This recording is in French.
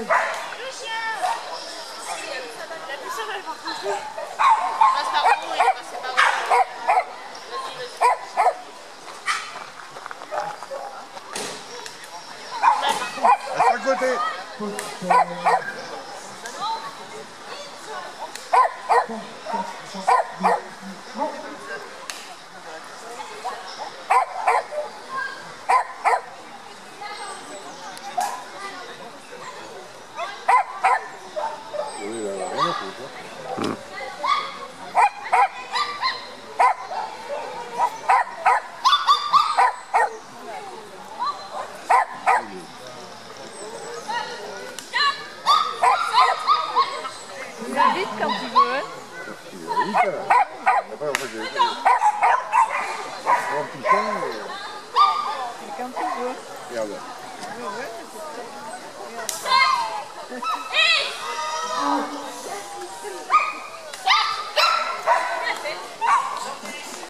La puissance, elle va rentrer. Passe par où et passe par où. Vas-y, À chaque côté. Oui, là, là, rien à foutre. Il va vite quand il veut. Vite, là. Après, en fait, j'ai... Un petit chien, Et quand il veut. regarde. Oui, oui, c'est ça. Regarde ça.